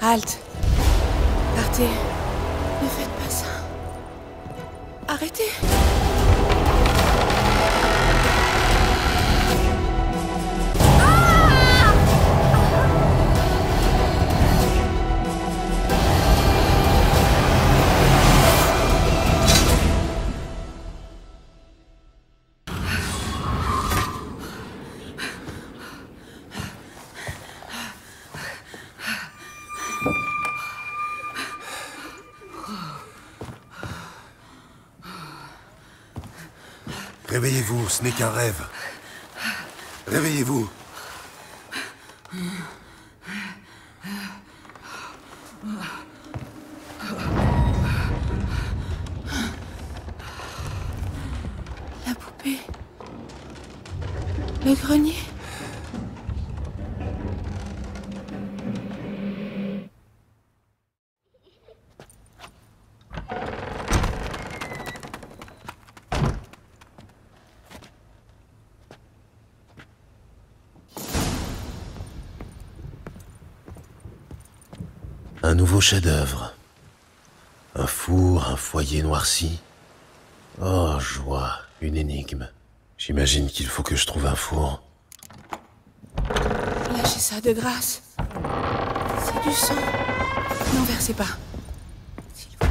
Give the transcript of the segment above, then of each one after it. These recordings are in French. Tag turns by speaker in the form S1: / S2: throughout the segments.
S1: Halte. Partez. Ne faites pas ça. Arrêtez.
S2: Réveillez-vous, ce n'est qu'un rêve. Réveillez-vous.
S1: La poupée. Le grenier.
S2: Un nouveau chef-d'œuvre. Un four, un foyer noirci. Oh, joie, une énigme. J'imagine qu'il faut que je trouve un four.
S1: Lâchez ça de grâce. C'est du sang. N'en versez pas. S'il vous plaît.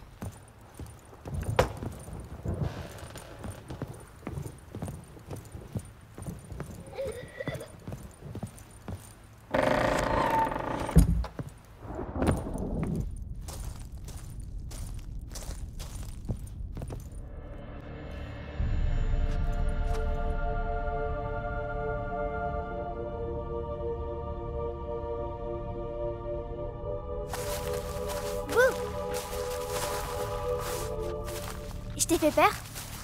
S3: Je t'ai fait peur?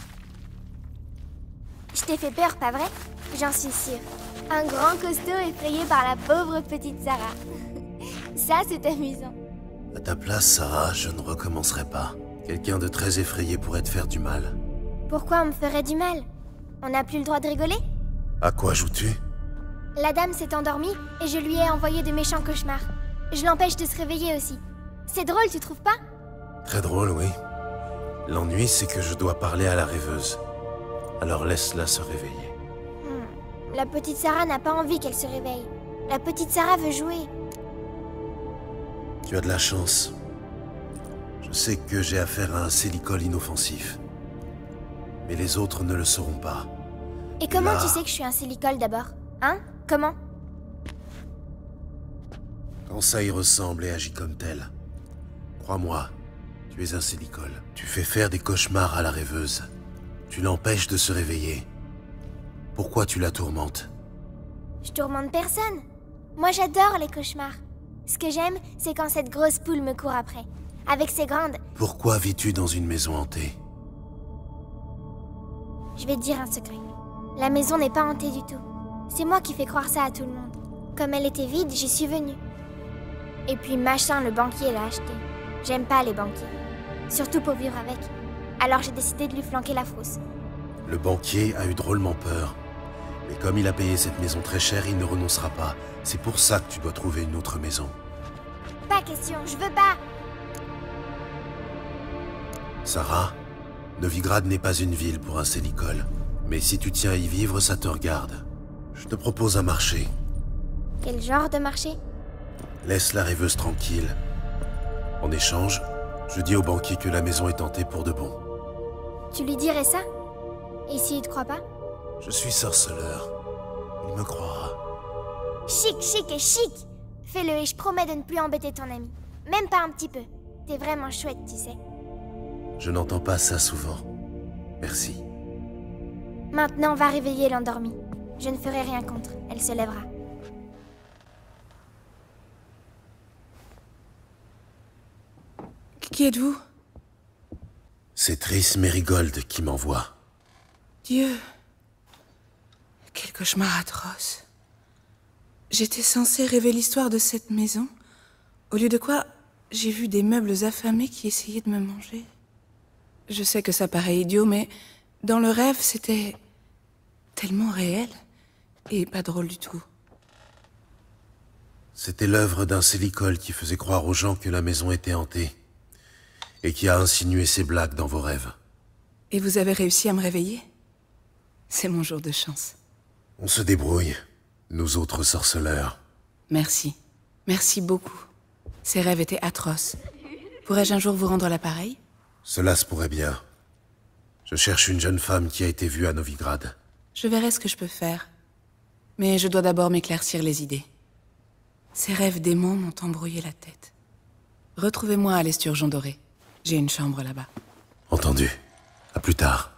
S3: Je t'ai fait peur, pas vrai? J'en suis sûre. Un grand costaud effrayé par la pauvre petite Sarah. Ça, c'est amusant.
S2: À ta place, Sarah, je ne recommencerai pas. Quelqu'un de très effrayé pourrait te faire du mal.
S3: Pourquoi on me ferait du mal? On n'a plus le droit de rigoler?
S2: À quoi joues-tu?
S3: La dame s'est endormie et je lui ai envoyé de méchants cauchemars. Je l'empêche de se réveiller aussi. C'est drôle, tu trouves pas?
S2: Très drôle, oui. L'ennui, c'est que je dois parler à la rêveuse. Alors laisse-la se réveiller.
S3: La petite Sarah n'a pas envie qu'elle se réveille. La petite Sarah veut jouer.
S2: Tu as de la chance. Je sais que j'ai affaire à un sélicole inoffensif. Mais les autres ne le sauront pas.
S3: Et comment
S2: là...
S3: tu sais que je suis un sélicole d'abord? Hein? Comment?
S2: Quand ça y ressemble et agit comme tel. Crois-moi, tu es un sélicole. Tu fais faire des cauchemars à la rêveuse. Tu l'empêches de se réveiller. Pourquoi tu la tourmentes?
S3: Je tourmente personne. Moi, j'adore les cauchemars. Ce que j'aime, c'est quand cette grosse poule me court après. Avec ses grandes...
S2: Pourquoi vis-tu dans une maison hantée?
S3: Je vais te dire un secret. La maison n'est pas hantée du tout. C'est moi qui fais croire ça à tout le monde. Comme elle était vide, j'y suis venue. Et puis machin, le banquier l'a acheté. J'aime pas les banquiers. Surtout pour vivre avec. Alors j'ai décidé de lui flanquer la frousse.
S2: Le banquier a eu drôlement peur. Mais comme il a payé cette maison très cher, il ne renoncera pas. C'est pour ça que tu dois trouver une autre maison.
S3: Pas question, je veux pas.
S2: Sarah, Novigrad n'est pas une ville pour un sélicole. Mais si tu tiens à y vivre, ça te regarde. Je te propose un marché.
S3: Quel genre de marché?
S2: Laisse la rêveuse tranquille. En échange, je dis au banquier que la maison est hantée pour de bon.
S3: Tu lui dirais ça? Et s'il te croit pas?
S2: Je suis sorceleur. Il me croira.
S3: Chic, chic et chic! Fais-le et je promets de ne plus embêter ton ami. Même pas un petit peu. T'es vraiment chouette, tu sais.
S2: Je n'entends pas ça souvent. Merci.
S3: Maintenant, va réveiller l'endormie. Je ne ferai rien contre. Elle se lèvera.
S1: Qui êtes-vous?
S2: C'est Triss Merigold qui m'envoie.
S1: Dieu. Quel cauchemar atroce. J'étais censée rêver l'histoire de cette maison, au lieu de quoi j'ai vu des meubles affamés qui essayaient de me manger. Je sais que ça paraît idiot, mais dans le rêve, c'était tellement réel et pas drôle du tout.
S2: C'était l'œuvre d'un Célicol qui faisait croire aux gens que la maison était hantée, et qui a insinué ses blagues dans vos rêves.
S1: Et vous avez réussi à me réveiller? C'est mon jour de chance.
S2: On se débrouille, nous autres sorceleurs.
S1: Merci. Merci beaucoup. Ces rêves étaient atroces. Pourrais-je un jour vous rendre l'appareil?
S2: Cela se pourrait bien. Je cherche une jeune femme qui a été vue à Novigrad.
S1: Je verrai ce que je peux faire. Mais je dois d'abord m'éclaircir les idées. Ces rêves démons m'ont embrouillé la tête. Retrouvez-moi à l'Esturgeon Doré. J'ai une chambre là-bas.
S2: Entendu. À plus tard.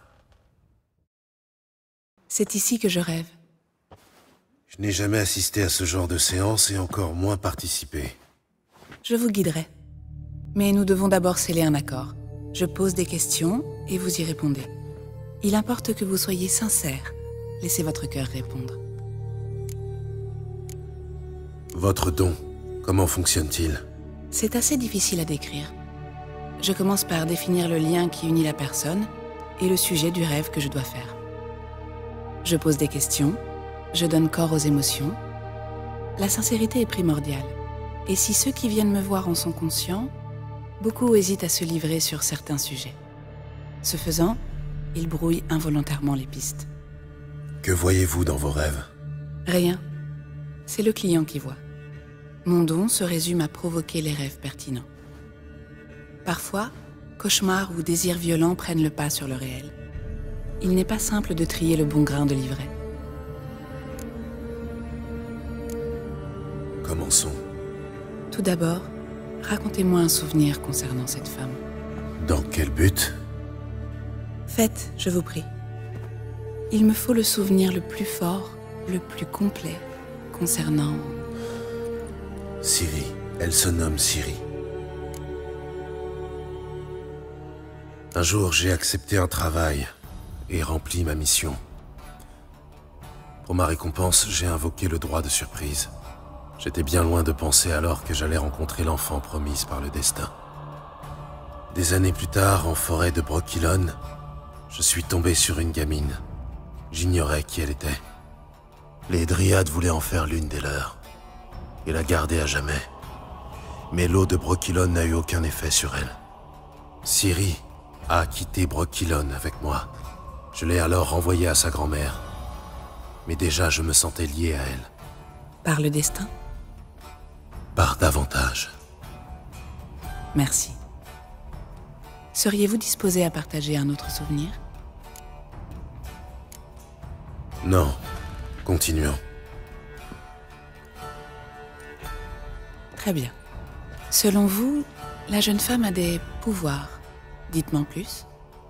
S1: C'est ici que je rêve.
S2: Je n'ai jamais assisté à ce genre de séance et encore moins participé.
S1: Je vous guiderai. Mais nous devons d'abord sceller un accord. Je pose des questions et vous y répondez. Il importe que vous soyez sincère. Laissez votre cœur répondre.
S2: Votre don, comment fonctionne-t-il?
S1: C'est assez difficile à décrire. Je commence par définir le lien qui unit la personne et le sujet du rêve que je dois faire. Je pose des questions, je donne corps aux émotions. La sincérité est primordiale. Et si ceux qui viennent me voir en sont conscients, beaucoup hésitent à se livrer sur certains sujets. Ce faisant, ils brouillent involontairement les pistes.
S2: Que voyez-vous dans vos rêves?
S1: Rien. C'est le client qui voit. Mon don se résume à provoquer les rêves pertinents. Parfois, cauchemars ou désirs violents prennent le pas sur le réel. Il n'est pas simple de trier le bon grain de livret.
S2: Commençons.
S1: Tout d'abord, racontez-moi un souvenir concernant cette femme.
S2: Dans quel but?
S1: Faites, je vous prie. Il me faut le souvenir le plus fort, le plus complet, concernant...
S2: Ciri. Elle se nomme Ciri. Un jour, j'ai accepté un travail et rempli ma mission. Pour ma récompense, j'ai invoqué le droit de surprise. J'étais bien loin de penser alors que j'allais rencontrer l'enfant promise par le destin. Des années plus tard, en forêt de Brokilon, je suis tombé sur une gamine. J'ignorais qui elle était. Les Dryades voulaient en faire l'une des leurs et la garder à jamais. Mais l'eau de Brokilon n'a eu aucun effet sur elle. Ciri a quitté Brokilon avec moi. Je l'ai alors renvoyée à sa grand-mère. Mais déjà, je me sentais lié à elle.
S1: Par le destin?
S2: Par davantage.
S1: Merci. Seriez-vous disposé à partager un autre souvenir?
S2: Non. Continuons.
S1: Très bien. Selon vous, la jeune femme a des pouvoirs. Dites-moi plus.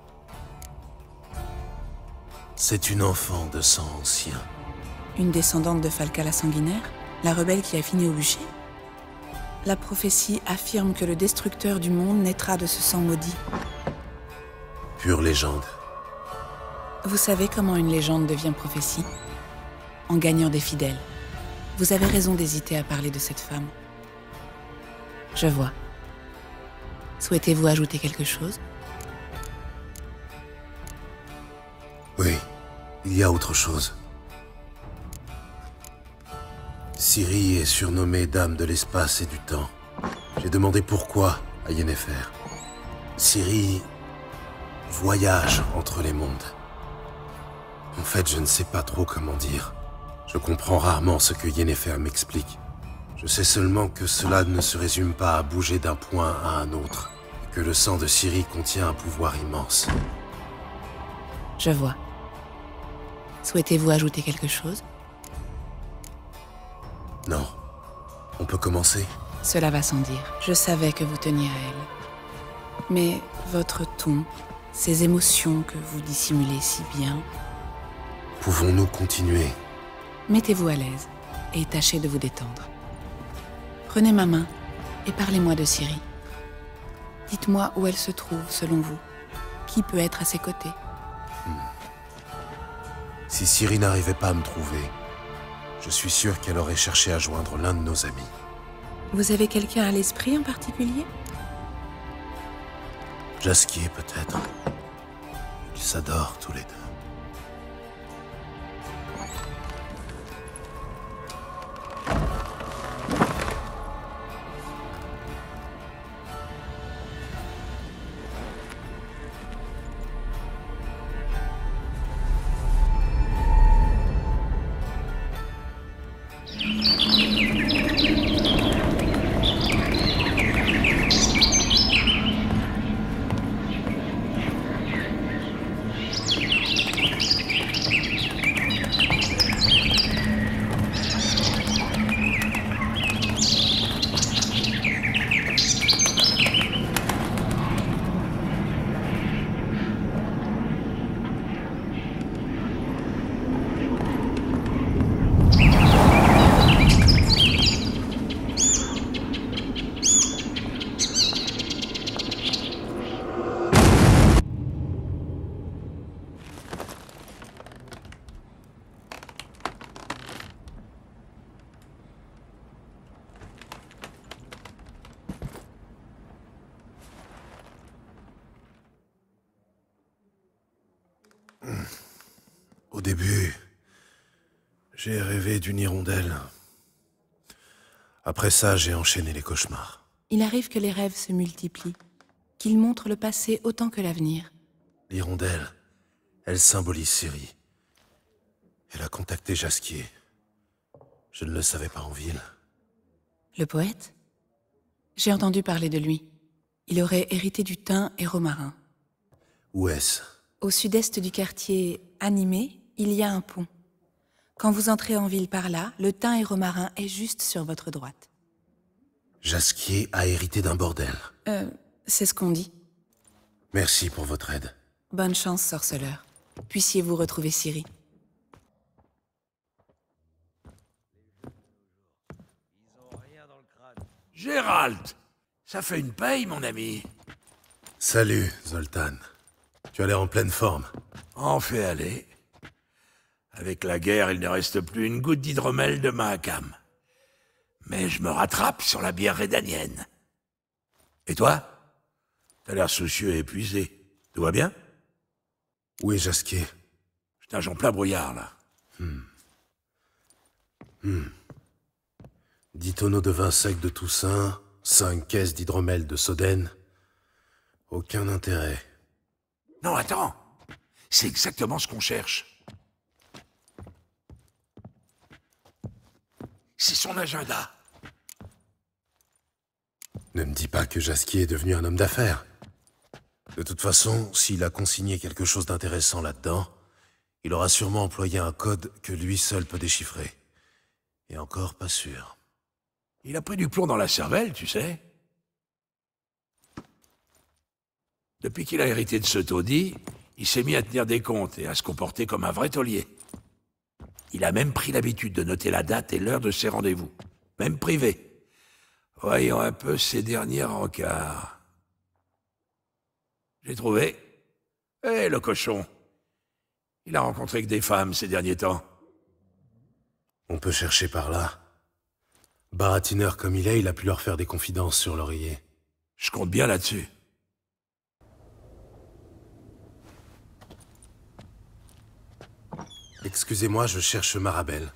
S2: C'est une enfant de sang ancien.
S1: Une descendante de Falca la sanguinaire, la rebelle qui a fini au bûcher? La prophétie affirme que le destructeur du monde naîtra de ce sang maudit.
S2: Pure légende.
S1: Vous savez comment une légende devient prophétie? En gagnant des fidèles. Vous avez raison d'hésiter à parler de cette femme. Je vois. Souhaitez-vous ajouter quelque chose?
S2: Oui, il y a autre chose. Ciri est surnommée Dame de l'espace et du temps. J'ai demandé pourquoi à Yennefer. Ciri voyage entre les mondes. En fait, je ne sais pas trop comment dire. Je comprends rarement ce que Yennefer m'explique. Je sais seulement que cela ne se résume pas à bouger d'un point à un autre, et que le sang de Ciri contient un pouvoir immense.
S1: Je vois. Souhaitez-vous ajouter quelque chose?
S2: Non. On peut commencer?
S1: Cela va sans dire. Je savais que vous teniez à elle. Mais votre ton, ces émotions que vous dissimulez si bien...
S2: Pouvons-nous continuer?
S1: Mettez-vous à l'aise et tâchez de vous détendre. Prenez ma main et parlez-moi de Ciri. Dites-moi où elle se trouve, selon vous. Qui peut être à ses côtés?
S2: Si Ciri n'arrivait pas à me trouver, je suis sûr qu'elle aurait cherché à joindre l'un de nos amis.
S1: Vous avez quelqu'un à l'esprit en particulier?
S2: Jaskier, peut-être. Ils s'adorent tous les deux. Au début, j'ai rêvé d'une hirondelle. Après ça, j'ai enchaîné les cauchemars.
S1: Il arrive que les rêves se multiplient, qu'ils montrent le passé autant que l'avenir.
S2: L'hirondelle, elle symbolise Ciri. Elle a contacté Jasquier. Je ne le savais pas en ville.
S1: Le poète? J'ai entendu parler de lui. Il aurait hérité du thym et romarin.
S2: Où est-ce?
S1: Au sud-est du quartier Animé, il y a un pont. Quand vous entrez en ville par là, le thym et romarin est juste sur votre droite.
S2: Jasquier a hérité d'un bordel.
S1: C'est ce qu'on dit.
S2: Merci pour votre aide.
S1: Bonne chance, sorceleur. Puissiez-vous retrouver Ciri.
S4: Gérald! Ça fait une paye, mon ami.
S2: Salut, Zoltan. Tu as l'air en pleine forme.
S4: En fait aller. Avec la guerre, il ne reste plus une goutte d'hydromel de Mahakam. Mais je me rattrape sur la bière rédanienne. Et toi? T'as l'air soucieux et épuisé. Tout va bien?
S2: Où est Jasquier?
S4: Je nage en plein brouillard, là.
S2: 10 tonneaux de vin sec de Toussaint, 5 caisses d'hydromel de Soden. Aucun intérêt.
S4: Non, attends. C'est exactement ce qu'on cherche. C'est son agenda.
S2: Ne me dis pas que Jasquier est devenu un homme d'affaires. De toute façon, s'il a consigné quelque chose d'intéressant là-dedans, il aura sûrement employé un code que lui seul peut déchiffrer. Et encore pas sûr.
S4: Il a pris du plomb dans la cervelle, tu sais. Depuis qu'il a hérité de ce taudis, il s'est mis à tenir des comptes et à se comporter comme un vrai taulier. Il a même pris l'habitude de noter la date et l'heure de ses rendez-vous, même privé. Voyons un peu ses derniers rencarts. J'ai trouvé. Eh, le cochon. Il a rencontré que des femmes ces derniers temps.
S2: On peut chercher par là. Baratineur comme il a pu leur faire des confidences sur l'oreiller.
S4: Je compte bien là-dessus.
S2: Excusez-moi, je cherche Marabelle.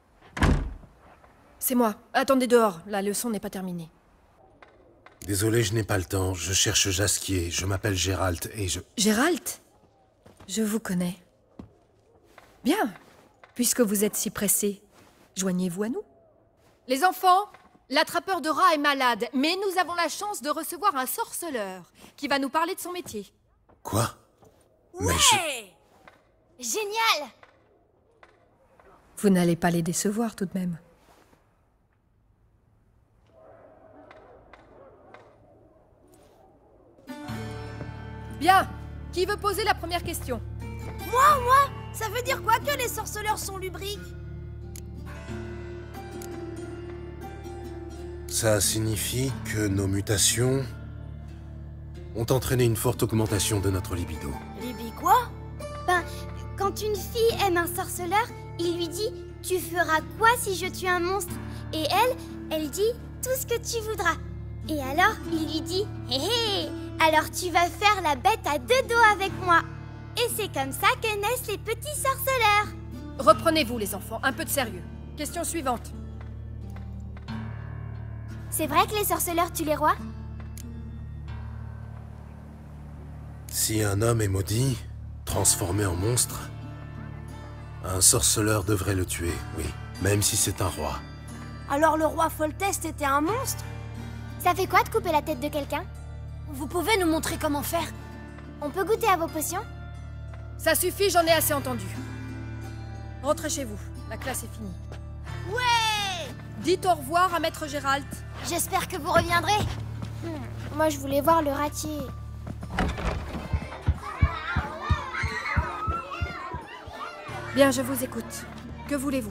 S5: C'est moi. Attendez dehors, la leçon n'est pas terminée.
S2: Désolé, je n'ai pas le temps. Je cherche Jasquier. Je m'appelle Gérald et je...
S5: Gérald? Je vous connais. Bien. Puisque vous êtes si pressé, joignez-vous à nous. Les enfants, l'attrapeur de rats est malade, mais nous avons la chance de recevoir un sorceleur qui va nous parler de son métier.
S2: Quoi?
S3: Ouais! Génial!
S5: Vous n'allez pas les décevoir tout de même. Bien. Qui veut poser la première question?
S3: Moi! Ça veut dire quoi que les sorceleurs sont lubriques?
S2: Ça signifie que nos mutations ont entraîné une forte augmentation de notre libido.
S3: Lubi quoi? Ben, quand une fille aime un sorceleur, il lui dit « Tu feras quoi si je tue un monstre ?» Et elle dit « Tout ce que tu voudras. » Et alors, il lui dit « Hé hé, alors tu vas faire la bête à deux dos avec moi. » Et c'est comme ça que naissent les petits sorceleurs.
S5: Reprenez-vous les enfants, un peu de sérieux. Question suivante.
S3: C'est vrai que les sorceleurs tuent les rois?
S2: Si un homme est maudit, transformé en monstre, un sorceleur devrait le tuer, oui, même si c'est un roi.
S3: Alors le roi Foltest était un monstre? Ça fait quoi de couper la tête de quelqu'un? Vous pouvez nous montrer comment faire? On peut goûter à vos potions?
S5: Ça suffit, j'en ai assez entendu. Rentrez chez vous, la classe est finie.
S3: Ouais!
S5: Dites au revoir à Maître Gérald.
S3: J'espère que vous reviendrez. Moi, je voulais voir le ratier.
S5: Bien, je vous écoute. Que voulez-vous?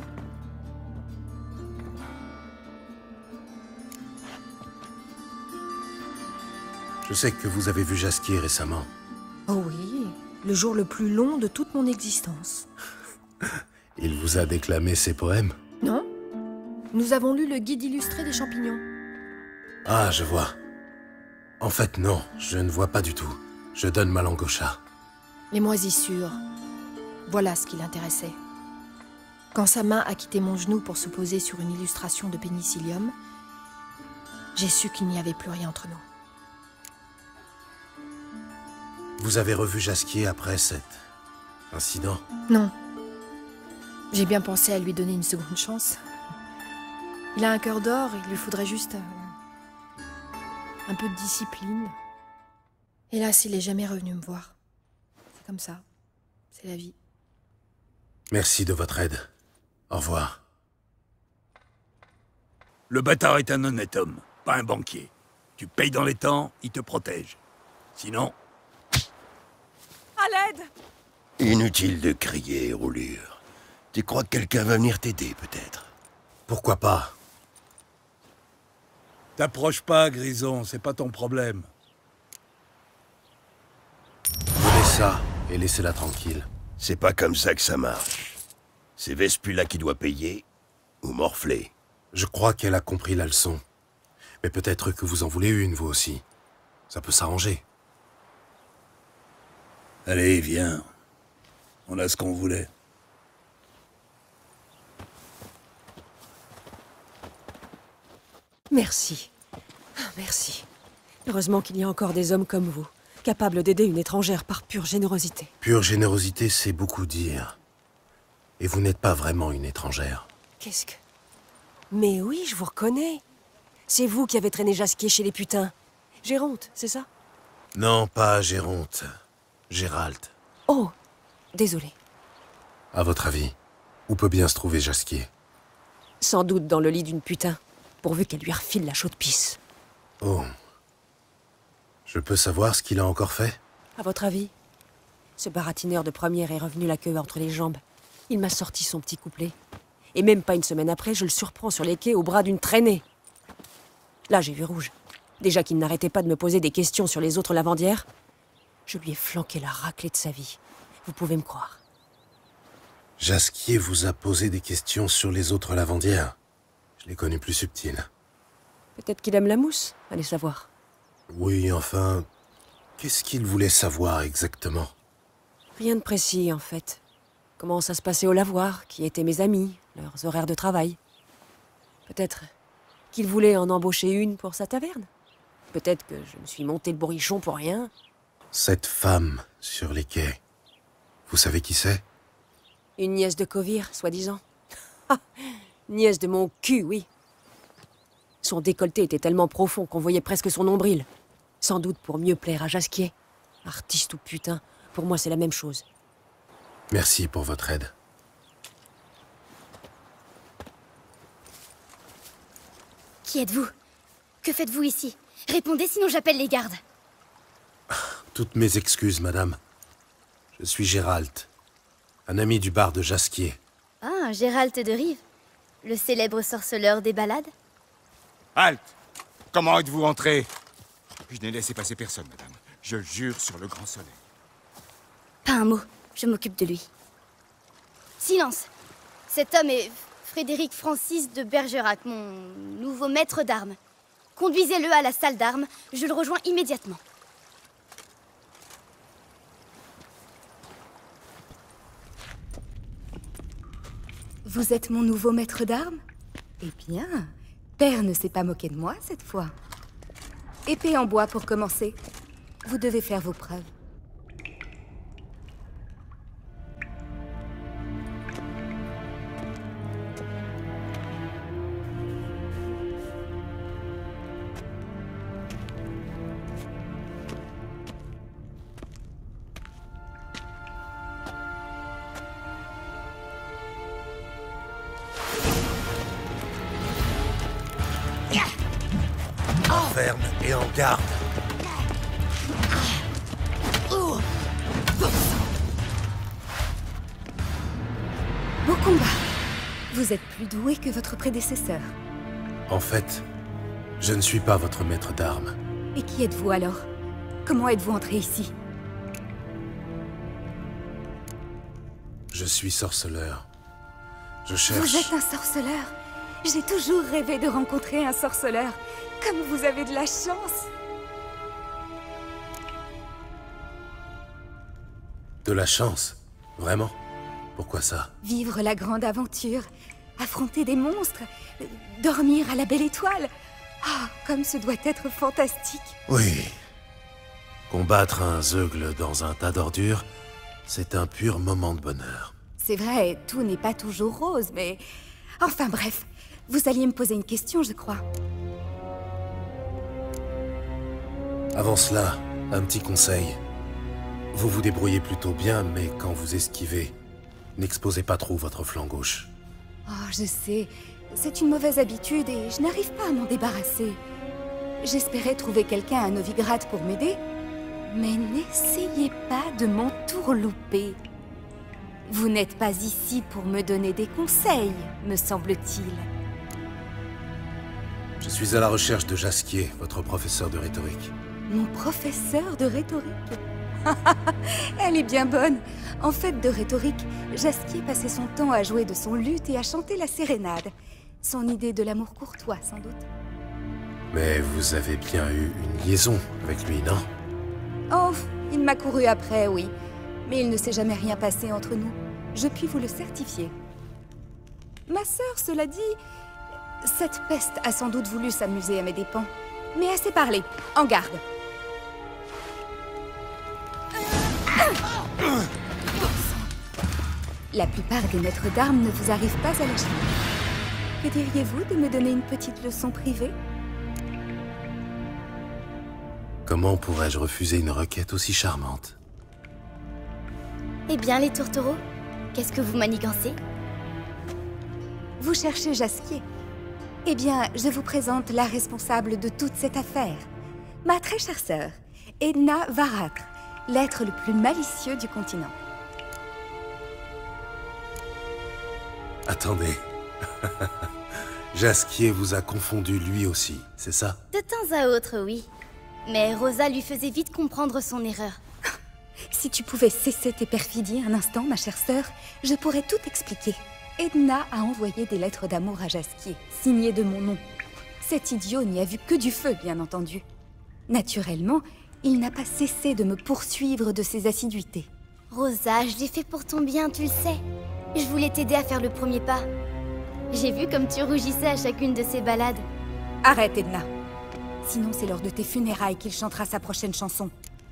S2: Je sais que vous avez vu Jasquier récemment.
S5: Oh oui, le jour le plus long de toute mon existence.
S2: Il vous a déclamé ses poèmes?
S5: Non? Nous avons lu le guide illustré des champignons.
S2: Ah, je vois. En fait, non, je ne vois pas du tout. Je donne ma langue au chat.
S5: Les moisissures. Voilà ce qui l'intéressait. Quand sa main a quitté mon genou pour se poser sur une illustration de pénicillium, j'ai su qu'il n'y avait plus rien entre nous.
S2: Vous avez revu Jasquier après cet incident?
S5: Non. J'ai bien pensé à lui donner une seconde chance. Il a un cœur d'or, il lui faudrait juste un peu de discipline. Hélas, il n'est jamais revenu me voir. C'est comme ça. C'est la vie.
S2: Merci de votre aide. Au revoir.
S4: Le bâtard est un honnête homme, pas un banquier. Tu payes dans les temps, il te protège. Sinon...
S5: À l'aide!
S6: Inutile de crier, Roulure. Tu crois que quelqu'un va venir t'aider, peut-être?
S2: Pourquoi pas?
S4: T'approches pas, Grison, c'est pas ton problème.
S2: Prenez ça et laissez-la tranquille.
S6: C'est pas comme ça que ça marche. C'est Vespula qui doit payer, ou morfler.
S2: Je crois qu'elle a compris la leçon. Mais peut-être que vous en voulez une, vous aussi. Ça peut s'arranger.
S4: Allez, viens. On a ce qu'on voulait.
S7: Merci. Merci. Heureusement qu'il y a encore des hommes comme vous, capables d'aider une étrangère par pure générosité.
S2: Pure générosité, c'est beaucoup dire. Et vous n'êtes pas vraiment une étrangère.
S7: Qu'est-ce que... Mais oui, je vous reconnais. C'est vous qui avez traîné Jasquier chez les putains. Géronte, c'est ça?
S2: Non, pas Géronte. Gérald.
S7: Oh, désolé.
S2: À votre avis, où peut bien se trouver Jasquier?
S7: Sans doute dans le lit d'une putain, pourvu qu'elle lui refile la chaude pisse.
S2: Oh. Je peux savoir ce qu'il a encore fait?
S7: À votre avis? Ce baratineur de première est revenu la queue entre les jambes. Il m'a sorti son petit couplet. Et même pas une semaine après, je le surprends sur les quais au bras d'une traînée. Là, j'ai vu rouge. Déjà qu'il n'arrêtait pas de me poser des questions sur les autres lavandières, je lui ai flanqué la raclée de sa vie. Vous pouvez me croire.
S2: Jasquier vous a posé des questions sur les autres lavandières. Je l'ai connu plus subtil.
S7: Peut-être qu'il aime la mousse, allez savoir.
S2: Oui, enfin... Qu'est-ce qu'il voulait savoir exactement?
S7: Rien de précis, en fait. Comment ça se passait au lavoir, qui étaient mes amis, leurs horaires de travail. Peut-être qu'il voulait en embaucher une pour sa taverne. Peut-être que je me suis monté le bourrichon pour rien.
S2: Cette femme sur les quais, vous savez qui c'est?
S7: Une nièce de Kovir, soi-disant. Ah, nièce de mon cul, oui. Son décolleté était tellement profond qu'on voyait presque son nombril. Sans doute pour mieux plaire à Jasquier. Artiste ou putain, pour moi c'est la même chose.
S2: Merci pour votre aide.
S3: Qui êtes-vous? Que faites-vous ici? Répondez, sinon j'appelle les gardes.
S2: Toutes mes excuses, madame. Je suis Gérald, un ami du bar de Jasquier.
S3: Ah, Gérald de Rive, le célèbre sorceleur des ballades?
S8: Halte! Comment êtes-vous entré? Je n'ai laissé passer personne, madame. Je jure sur le grand soleil.
S3: Pas un mot, je m'occupe de lui. Silence! Cet homme est Frédéric Francis de Bergerac, mon nouveau maître d'armes. Conduisez-le à la salle d'armes, je le rejoins immédiatement.
S9: Vous êtes mon nouveau maître d'armes? Eh bien, Père ne s'est pas moqué de moi cette fois. Épée en bois pour commencer. Vous devez faire vos preuves.
S2: Ferme et en garde.
S9: Beau combat. Vous êtes plus doué que votre prédécesseur.
S2: En fait, je ne suis pas votre maître d'armes.
S9: Et qui êtes-vous alors? Comment êtes-vous entré ici?
S2: Je suis sorceleur. Je cherche...
S9: Vous êtes un sorceleur? J'ai toujours rêvé de rencontrer un sorceleur. Comme vous avez de la chance!
S2: De la chance, vraiment? Pourquoi ça?
S9: Vivre la grande aventure, affronter des monstres, dormir à la belle étoile. Ah, comme ce doit être fantastique.
S2: Oui. Combattre un zeugle dans un tas d'ordures, c'est un pur moment de bonheur.
S9: C'est vrai, tout n'est pas toujours rose, mais... Enfin bref, vous alliez me poser une question, je crois.
S2: Avant cela, un petit conseil. Vous vous débrouillez plutôt bien, mais quand vous esquivez, n'exposez pas trop votre flanc gauche.
S9: Oh, je sais, c'est une mauvaise habitude et je n'arrive pas à m'en débarrasser. J'espérais trouver quelqu'un à Novigrad pour m'aider, mais n'essayez pas de m'entourlouper. Vous n'êtes pas ici pour me donner des conseils, me semble-t-il.
S2: Je suis à la recherche de Jaskier, votre professeur de rhétorique.
S9: Mon professeur de rhétorique? Elle est bien bonne. En fait, de rhétorique, Jaskier passait son temps à jouer de son luth et à chanter la sérénade. Son idée de l'amour courtois, sans doute.
S2: Mais vous avez bien eu une liaison avec lui, non?
S9: Oh, il m'a couru après, oui. Mais il ne s'est jamais rien passé entre nous. Je puis vous le certifier. Ma sœur, cela dit, cette peste a sans doute voulu s'amuser à mes dépens. Mais assez parlé. En garde. La plupart des maîtres d'armes ne vous arrivent pas à la cheville. Que diriez-vous de me donner une petite leçon privée?
S2: Comment pourrais-je refuser une requête aussi charmante?
S10: Eh bien, les tourtereaux, qu'est-ce que vous manigancez?
S9: Vous cherchez Jaskier. Eh bien, je vous présente la responsable de toute cette affaire. Ma très chère sœur, Edna Varatra, l'être le plus malicieux du continent.
S2: Attendez. Jaskier vous a confondu lui aussi, c'est ça?
S10: De temps à autre, oui. Mais Rosa lui faisait vite comprendre son erreur.
S9: Si tu pouvais cesser tes perfidies un instant, ma chère sœur, je pourrais tout expliquer. Edna a envoyé des lettres d'amour à Jaskier, signées de mon nom. Cet idiot n'y a vu que du feu, bien entendu. Naturellement, il n'a pas cessé de me poursuivre de ses assiduités.
S10: Rosa, je l'ai fait pour ton bien, tu le sais. Je voulais t'aider à faire le premier pas. J'ai vu comme tu rougissais à chacune de ces balades.
S9: Arrête, Edna. Sinon, c'est lors de tes funérailles qu'il chantera sa prochaine chanson.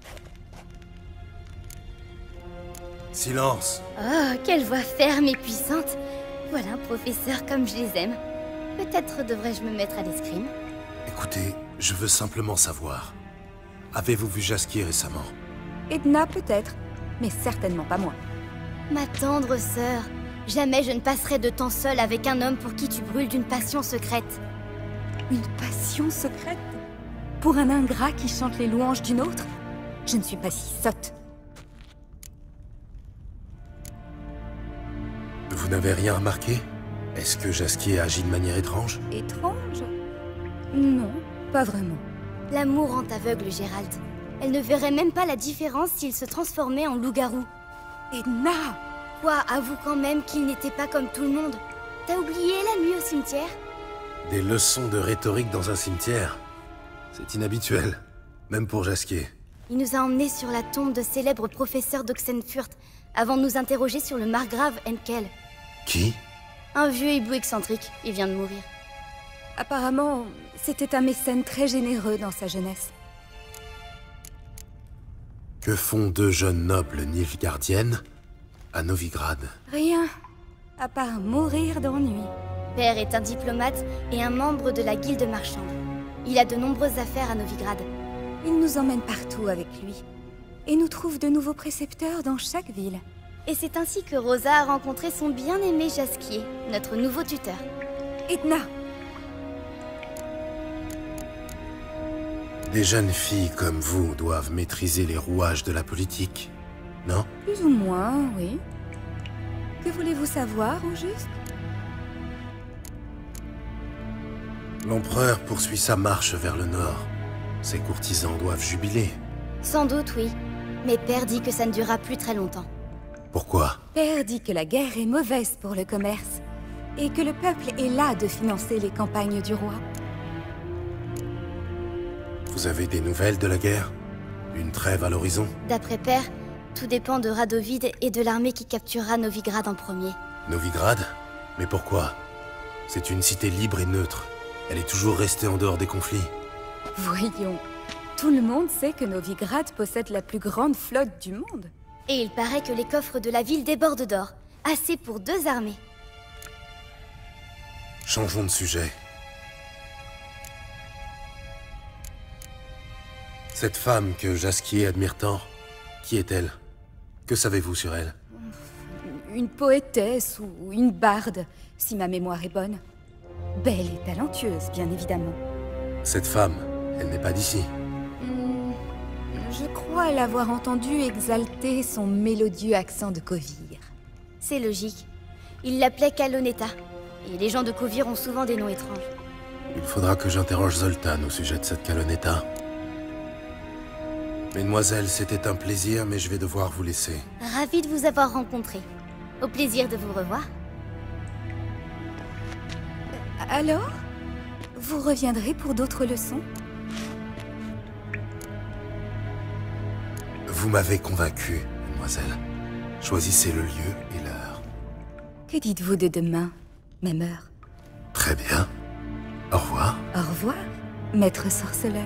S2: Silence!
S10: Oh, quelle voix ferme et puissante! Voilà un professeur comme je les aime. Peut-être devrais-je me mettre à l'escrime?
S2: Écoutez, je veux simplement savoir. Avez-vous vu Jaskier récemment?
S9: Edna, peut-être, mais certainement pas moi.
S10: Ma tendre sœur, jamais je ne passerai de temps seule avec un homme pour qui tu brûles d'une passion secrète.
S9: Une passion secrète? Pour un ingrat qui chante les louanges d'une autre? Je ne suis pas si sotte.
S2: Vous n'avez rien remarqué? Est-ce que Jaskier agit de manière étrange?
S9: Étrange? Non, pas vraiment.
S10: L'amour rend aveugle, Gérald. Elle ne verrait même pas la différence s'il se transformait en loup-garou.
S9: Edna!
S10: Quoi, avoue quand même qu'il n'était pas comme tout le monde. T'as oublié la nuit au cimetière?
S2: Des leçons de rhétorique dans un cimetière? C'est inhabituel, même pour Jaskier.
S10: Il nous a emmenés sur la tombe de célèbre professeur d'Oxenfurt, avant de nous interroger sur le margrave Henkel.
S2: Qui?
S10: Un vieux hibou excentrique, il vient de mourir.
S9: Apparemment, c'était un mécène très généreux dans sa jeunesse.
S2: Que font deux jeunes nobles nilfgaardiennes à Novigrad?
S9: Rien, à part mourir d'ennui.
S10: Père est un diplomate et un membre de la guilde marchande. Il a de nombreuses affaires à Novigrad.
S9: Il nous emmène partout avec lui, et nous trouve de nouveaux précepteurs dans chaque ville.
S10: Et c'est ainsi que Rosa a rencontré son bien-aimé Jaskier, notre nouveau tuteur.
S9: Edna!
S2: Des jeunes filles comme vous doivent maîtriser les rouages de la politique, non?
S9: Plus ou moins, oui. Que voulez-vous savoir, au juste?
S2: L'empereur poursuit sa marche vers le nord. Ses courtisans doivent jubiler.
S10: Sans doute, oui. Mais Père dit que ça ne durera plus très longtemps.
S2: Pourquoi?
S9: Père dit que la guerre est mauvaise pour le commerce, et que le peuple est las de financer les campagnes du roi.
S2: Vous avez des nouvelles de la guerre? Une trêve à l'horizon?
S10: D'après Père, Tout dépend de Radovid et de l'armée qui capturera Novigrad en premier.
S2: Novigrad? Mais pourquoi? C'est une cité libre et neutre. Elle est toujours restée en dehors des conflits.
S9: Voyons, tout le monde sait que Novigrad possède la plus grande flotte du monde.
S10: Et il paraît que les coffres de la ville débordent d'or. Assez pour 2 armées.
S2: Changeons de sujet. Cette femme que Jaskier admire tant, qui est-elle? Que savez-vous sur elle?
S9: Une poétesse ou une barde, si ma mémoire est bonne. Belle et talentueuse, bien évidemment.
S2: Cette femme, elle n'est pas d'ici.
S9: Je crois l'avoir entendu exalter son mélodieux accent de Kovir.
S10: C'est logique. Il l'appelait Kaloneta. Et les gens de Kovir ont souvent des noms étranges.
S2: Il faudra que j'interroge Zoltan au sujet de cette Kaloneta. Mesdemoiselles, c'était un plaisir, mais je vais devoir vous laisser.
S10: Ravi de vous avoir rencontré. Au plaisir de vous revoir.
S9: Alors, vous reviendrez pour d'autres leçons?
S2: Vous m'avez convaincu, mademoiselle. Choisissez le lieu et l'heure.
S9: Que dites-vous de demain, même heure?
S2: Très bien. Au revoir.
S9: Au revoir, maître sorceleur.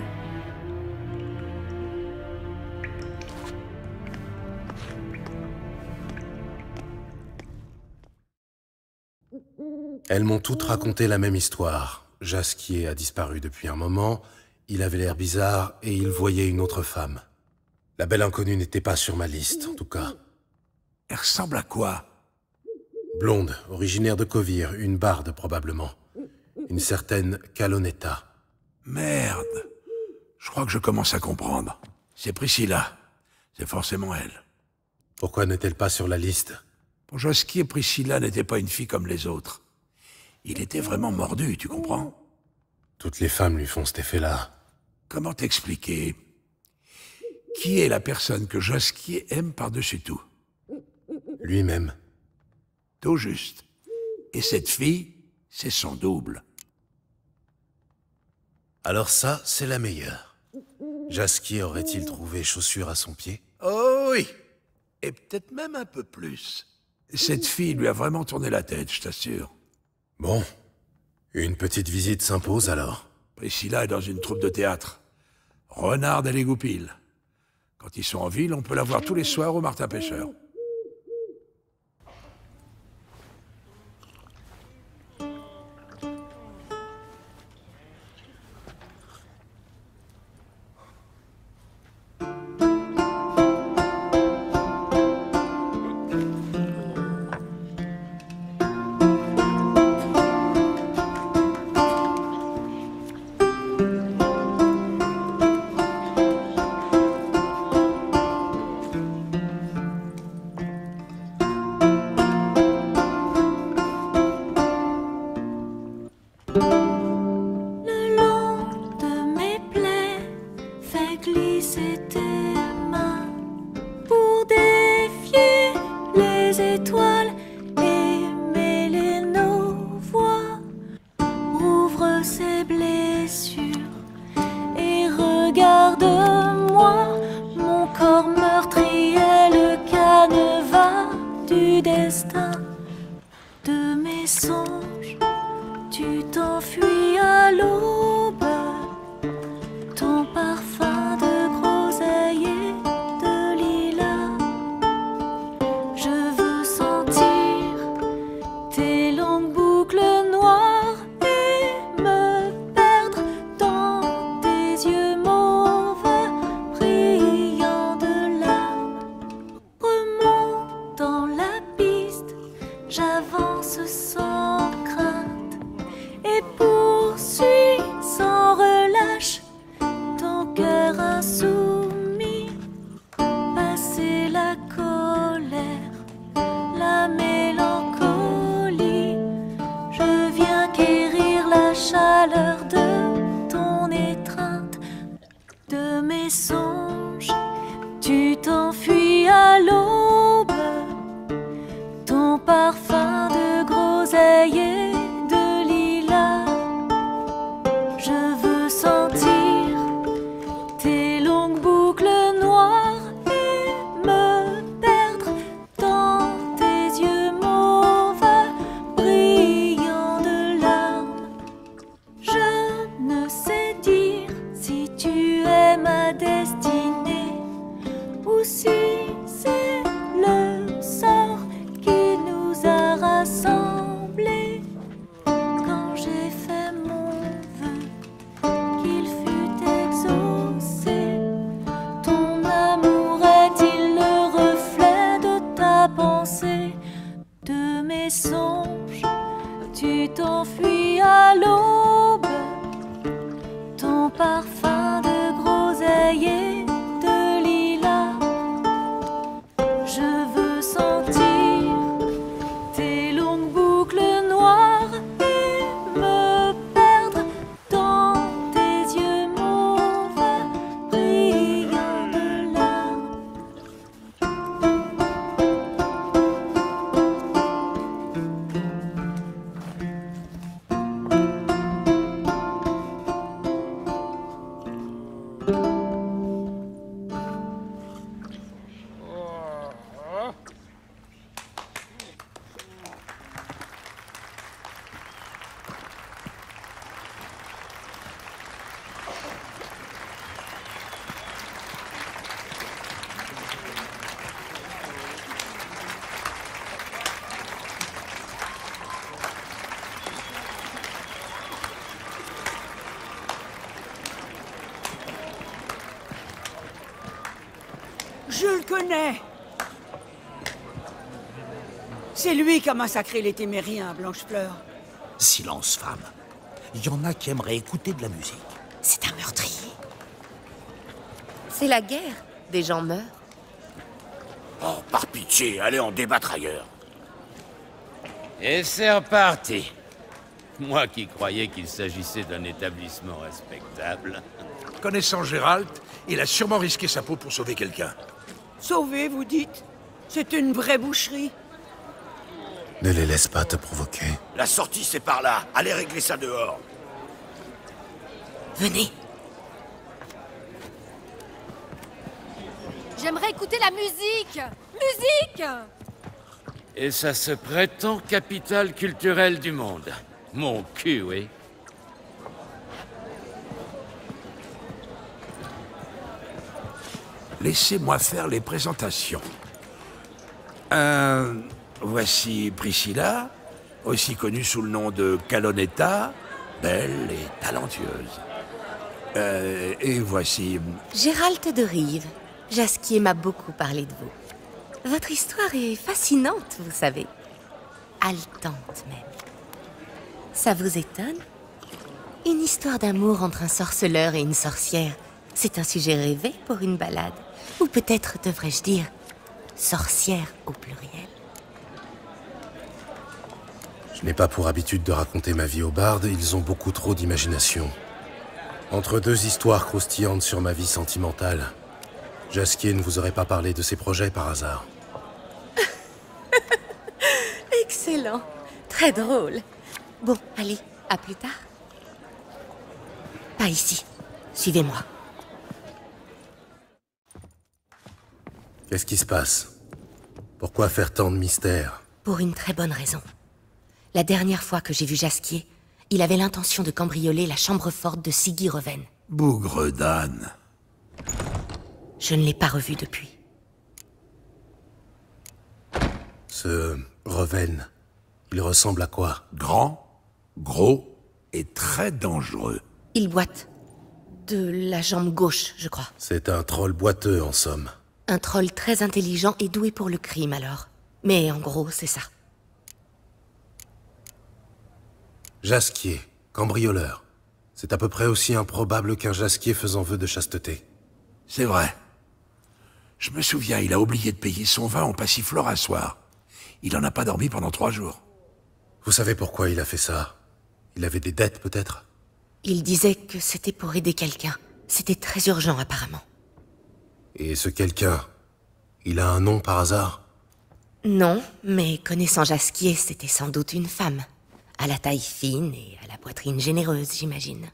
S2: Elles m'ont toutes raconté la même histoire. Jaskier a disparu depuis un moment, il avait l'air bizarre et il voyait une autre femme. La belle inconnue n'était pas sur ma liste, en tout cas.
S4: Elle ressemble à quoi?
S2: Blonde, originaire de Kovir, une barde probablement. Une certaine Kaloneta.
S4: Merde. Je crois que je commence à comprendre. C'est Priscilla. C'est forcément elle.
S2: Pourquoi n'est-elle pas sur la liste?
S4: Pour Jaskier, Priscilla n'était pas une fille comme les autres. Il était vraiment mordu, tu comprends?
S2: Toutes les femmes lui font cet effet-là.
S4: Comment t'expliquer? Qui est la personne que Jaskier aime par-dessus tout?
S2: Lui-même.
S4: Tout juste. Et cette fille, c'est son double.
S2: Alors ça, c'est la meilleure. Jaskier aurait-il trouvé chaussure à son pied?
S4: Oh oui! Et peut-être même un peu plus. Cette fille lui a vraiment tourné la tête, je t'assure.
S2: Bon. Une petite visite s'impose alors.
S4: Priscilla est dans une troupe de théâtre. Renard et les Goupils. Quand ils sont en ville, on peut la voir tous les soirs au Martin Pêcheur.
S11: J'avance sans crainte et poursuis bercé de mes songes. Tu t'enfuis à l'aube, ton parfum de groseille et de lilas. Je veux sentir tes longues boucles noires et me perdre dans tes yeux mauves brillants de larmes.
S12: Je le connais. C'est lui qui a massacré les Témériens à Blanchefleur.
S13: Silence, femme. Il y en a qui aimeraient écouter de la musique.
S14: C'est un meurtrier. C'est la guerre. Des gens meurent.
S4: Oh, par pitié, allez en débattre ailleurs.
S15: Et c'est reparti. Moi qui croyais qu'il s'agissait d'un établissement respectable.
S4: Connaissant Gérald, il a sûrement risqué sa peau pour sauver quelqu'un.
S12: Sauvé, vous dites? C'est une vraie boucherie.
S2: Ne les laisse pas te provoquer.
S4: La sortie, c'est par là. Allez régler ça dehors.
S14: Venez.
S5: J'aimerais écouter la musique. Musique!
S15: Et ça se prétend capitale culturelle du monde. Mon cul, oui.
S4: Laissez-moi faire les présentations. Voici Priscilla, aussi connue sous le nom de Calonetta, belle et talentueuse. Et voici...
S14: Gérald de Rive. Jasquier m'a beaucoup parlé de vous. Votre histoire est fascinante, vous savez. Haletante même. Ça vous étonne? Une histoire d'amour entre un sorceleur et une sorcière. C'est un sujet rêvé pour une ballade. Ou peut-être devrais-je dire sorcière au pluriel.
S2: Je n'ai pas pour habitude de raconter ma vie aux bardes, ils ont beaucoup trop d'imagination. Entre deux histoires croustillantes sur ma vie sentimentale, Jasquier ne vous aurait pas parlé de ses projets par hasard.
S14: Excellent. Très drôle. Bon, allez, à plus tard. Pas ici. Suivez-moi.
S2: Qu'est-ce qui se passe? Pourquoi faire tant de mystère?
S14: Pour une très bonne raison. La dernière fois que j'ai vu Jasquier, il avait l'intention de cambrioler la chambre forte de Siggy Reven.
S4: Bougre d'âne.
S14: Je ne l'ai pas revu depuis.
S2: Ce Reven, il ressemble à quoi?
S4: Grand, gros et très dangereux.
S14: Il boite. De la jambe gauche, je crois.
S2: C'est un troll boiteux, en somme.
S14: Un troll très intelligent et doué pour le crime, alors. Mais en gros, c'est ça.
S2: Jasquier, cambrioleur. C'est à peu près aussi improbable qu'un Jasquier faisant vœu de chasteté.
S4: C'est vrai. Je me souviens, il a oublié de payer son vin en passiflore un soir. Il n'en a pas dormi pendant 3 jours.
S2: Vous savez pourquoi il a fait ça? Il avait des dettes, peut-être?
S14: Il disait que c'était pour aider quelqu'un. C'était très urgent, apparemment.
S2: Et ce quelqu'un, il a un nom par hasard?
S14: Non, mais connaissant Jasquier, c'était sans doute une femme. À la taille fine et à la poitrine généreuse, j'imagine.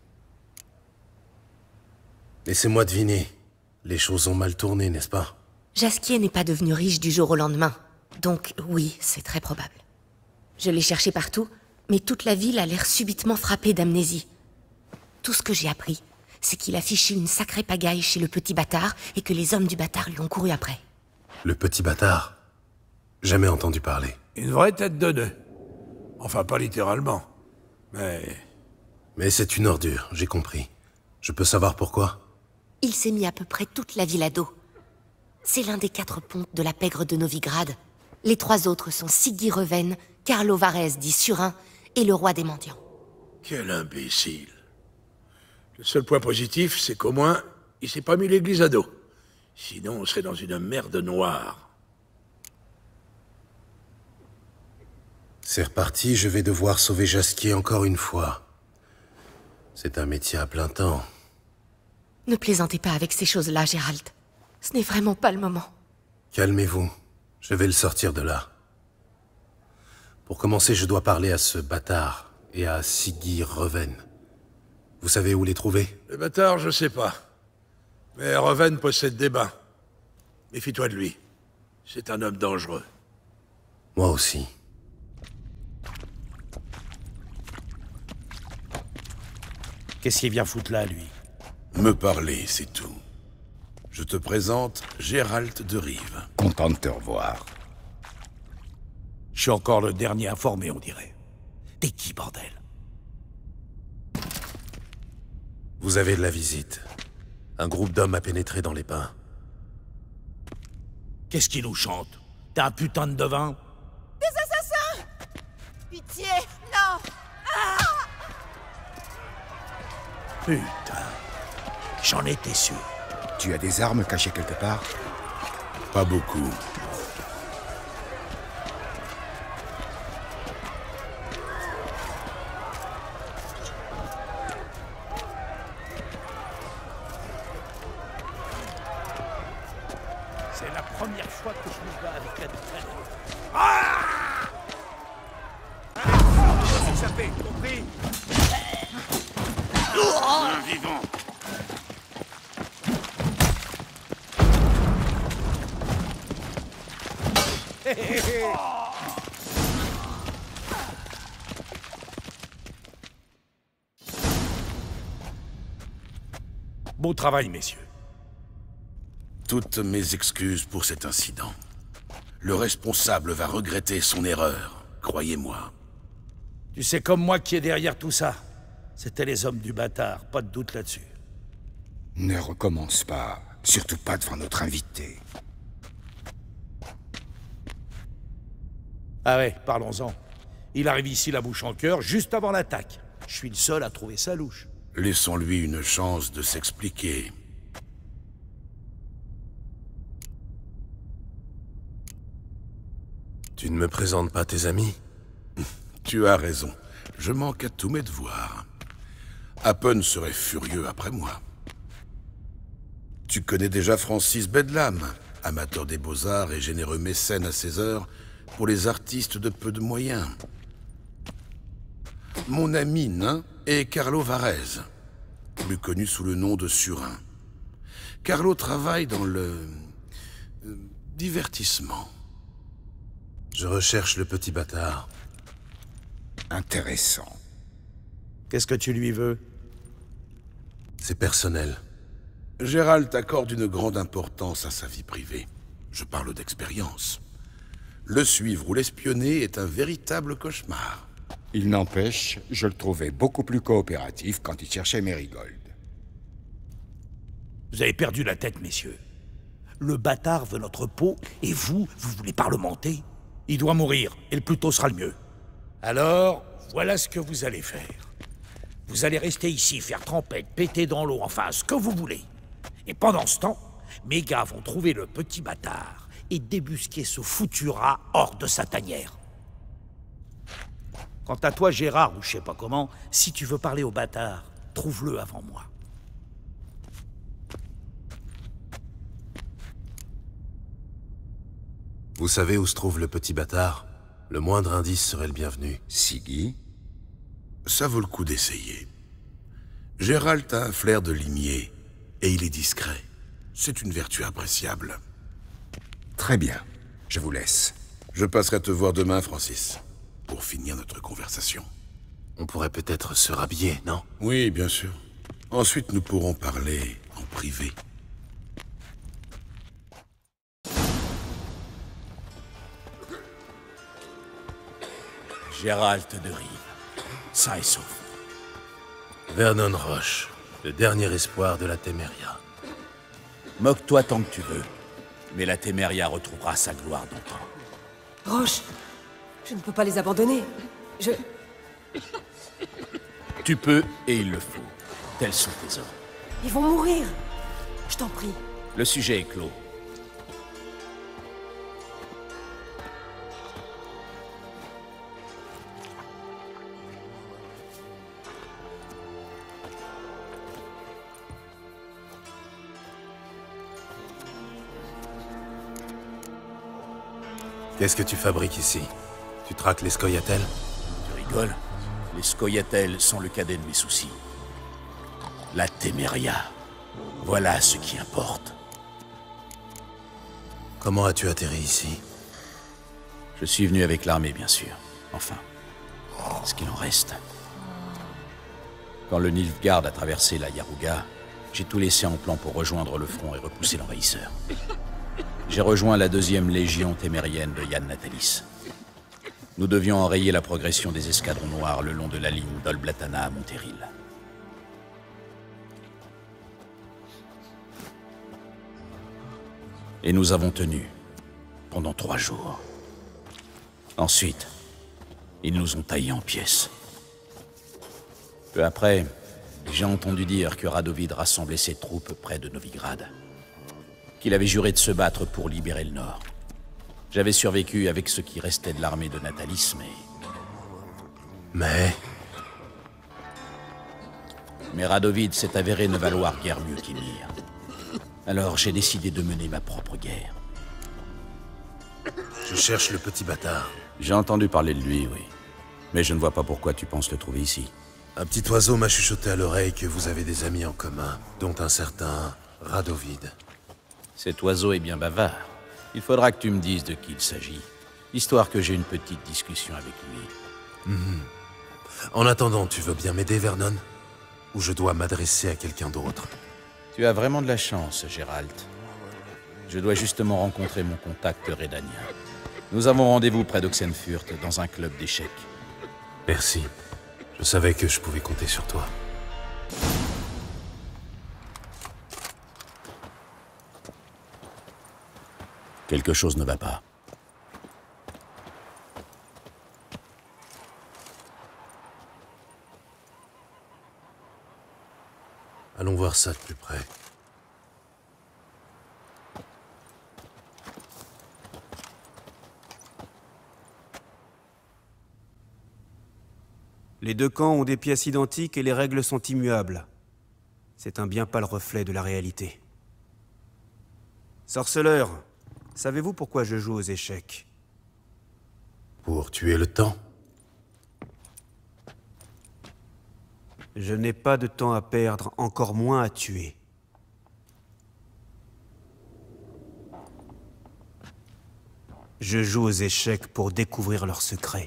S2: Laissez-moi deviner. Les choses ont mal tourné, n'est-ce pas?
S14: Jasquier n'est pas devenu riche du jour au lendemain. Donc oui, c'est très probable. Je l'ai cherché partout, mais toute la ville a l'air subitement frappée d'amnésie. Tout ce que j'ai appris, c'est qu'il a fichu une sacrée pagaille chez le petit bâtard et que les hommes du bâtard lui ont couru après.
S2: Le petit bâtard? Jamais entendu parler.
S4: Une vraie tête de nœud. Enfin, pas littéralement. Mais
S2: c'est une ordure, j'ai compris. Je peux savoir pourquoi?
S14: Il s'est mis à peu près toute la ville à dos. C'est l'un des 4 pontes de la pègre de Novigrad. Les 3 autres sont Siggy Reven, Carlo Varese dit Surin et le roi des mendiants.
S4: Quel imbécile. Le seul point positif, c'est qu'au moins, il s'est pas mis l'église à dos. Sinon, on serait dans une merde noire.
S2: C'est reparti, je vais devoir sauver Jasquier encore une fois. C'est un métier à plein temps.
S14: Ne plaisantez pas avec ces choses-là, Gérald. Ce n'est vraiment pas le moment.
S2: Calmez-vous, je vais le sortir de là. Pour commencer, je dois parler à ce bâtard et à Siggy Reven. Vous savez où les trouver?
S4: Le bâtard, je sais pas. Mais Reven possède des bains. Méfie-toi de lui. C'est un homme dangereux.
S2: Moi aussi.
S13: Qu'est-ce qu'il vient foutre là, lui?
S16: Me parler, c'est tout. Je te présente Gérald de Rive.
S8: Content de te revoir.
S13: Je suis encore le dernier informé, on dirait. T'es qui, bordel?
S2: Vous avez de la visite. Un groupe d'hommes a pénétré dans les bains.
S13: Qu'est-ce qu'il nous chante? T'es un putain de devin?
S12: Des assassins! Pitié, non! Ah!
S13: Putain, j'en étais sûr.
S8: Tu as des armes cachées quelque part?
S16: Pas beaucoup.
S13: C'est la première fois que je me bats avec un traîneau.
S8: S'échapper, compris?
S16: Un vivant.
S13: Beau travail, messieurs.
S16: Toutes mes excuses pour cet incident. Le responsable va regretter son erreur, croyez-moi.
S13: Tu sais comme moi qui est derrière tout ça. C'était les hommes du bâtard, pas de doute là-dessus.
S8: Ne recommence pas, surtout pas devant notre invité.
S13: Ah ouais, parlons-en. Il arrive ici la bouche en cœur, juste avant l'attaque. Je suis le seul à trouver ça louche.
S16: Laissons-lui une chance de s'expliquer.
S2: Tu ne me présentes pas tes amis?
S16: Tu as raison. Je manque à tous mes devoirs. Happen serait furieux après moi. Tu connais déjà Francis Bedlam, amateur des beaux-arts et généreux mécène à ses heures pour les artistes de peu de moyens. Mon ami nain est Carlo Varese, plus connu sous le nom de Surin. Carlo travaille dans le... divertissement.
S2: Je recherche le petit bâtard.
S8: Intéressant.
S13: Qu'est-ce que tu lui veux?
S2: C'est personnel.
S16: Gérald accorde une grande importance à sa vie privée. Je parle d'expérience. Le suivre ou l'espionner est un véritable cauchemar.
S8: Il n'empêche, je le trouvais beaucoup plus coopératif quand il cherchait Merigold.
S13: Vous avez perdu la tête, messieurs. Le bâtard veut notre peau, et vous voulez parlementer? Il doit mourir, et le plus tôt sera le mieux. Alors, voilà ce que vous allez faire. Vous allez rester ici, faire trempette, péter dans l'eau, enfin, ce que vous voulez. Et pendant ce temps, mes gars vont trouver le petit bâtard et débusquer ce foutu rat hors de sa tanière. Quant à toi, Gérard, ou je sais pas comment, si tu veux parler au bâtard, trouve-le avant moi.
S2: Vous savez où se trouve le petit bâtard? Le moindre indice serait le bienvenu.
S8: Siggy?
S16: Ça vaut le coup d'essayer. Gérald a un flair de limier, et il est discret. C'est une vertu appréciable.
S8: Très bien. Je vous laisse.
S16: Je passerai te voir demain, Francis, pour finir notre conversation.
S2: On pourrait peut-être se rhabiller, non?
S16: Oui, bien sûr. Ensuite, nous pourrons parler en privé.
S13: Gérald de Rive, sain et sauf.
S2: Vernon Roche, le dernier espoir de la Téméria.
S13: Moque-toi tant que tu veux, mais la Téméria retrouvera sa gloire d'antan.
S7: Roche, je ne peux pas les abandonner.
S15: Tu peux et il le faut. Tels sont tes ordres.
S7: Ils vont mourir. Je t'en prie.
S15: Le sujet est clos.
S2: Qu'est-ce que tu fabriques ici? Tu traques les scoia'tael?
S15: Tu rigoles? Les scoia'tael sont le cadet de mes soucis. La Téméria. Voilà ce qui importe.
S2: Comment as-tu atterri ici?
S15: Je suis venu avec l'armée, bien sûr. Enfin, ce qu'il en reste. Quand le Nilfgaard a traversé la Yaruga, j'ai tout laissé en plan pour rejoindre le front et repousser l'envahisseur. J'ai rejoint la 2e légion témérienne de Yann Natalis. Nous devions enrayer la progression des escadrons noirs le long de la ligne d'Olblatana à Monteril. Et nous avons tenu pendant 3 jours. Ensuite, ils nous ont taillés en pièces. Peu après, j'ai entendu dire que Radovid rassemblait ses troupes près de Novigrad. Qu'il avait juré de se battre pour libérer le Nord. J'avais survécu avec ce qui restait de l'armée de Natalis, mais Radovid s'est avéré ne valoir guère mieux qu'Ymir. Alors j'ai décidé de mener ma propre guerre.
S2: Je cherche le petit bâtard.
S15: J'ai entendu parler de lui, oui. Mais je ne vois pas pourquoi tu penses le trouver ici.
S2: Un petit oiseau m'a chuchoté à l'oreille que vous avez des amis en commun, dont un certain Radovid.
S15: Cet oiseau est bien bavard. Il faudra que tu me dises de qui il s'agit, histoire que j'ai une petite discussion avec lui.
S2: En attendant, tu veux bien m'aider, Vernon? Ou je dois m'adresser à quelqu'un d'autre?
S15: Tu as vraiment de la chance, Gérald. Je dois justement rencontrer mon contact Redanien. Nous avons rendez-vous près d'Oxenfurt, dans un club d'échecs.
S2: Merci. Je savais que je pouvais compter sur toi.
S15: Quelque chose ne va pas.
S2: Allons voir ça de plus près.
S17: Les 2 camps ont des pièces identiques et les règles sont immuables. C'est un bien pâle reflet de la réalité. Sorceleur, savez-vous pourquoi je joue aux échecs?
S2: Pour tuer le temps?
S17: Je n'ai pas de temps à perdre, encore moins à tuer. Je joue aux échecs pour découvrir leurs secrets.